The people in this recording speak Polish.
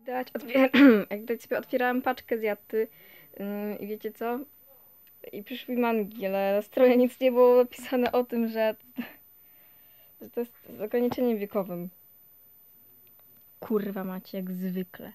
widać, jak widać sobie otwierałam paczkę z Jatty i wiecie co? I przyszły mangi, ale na stronie nic nie było napisane o tym, że to jest z ograniczeniem wiekowym. Kurwa macie, jak zwykle.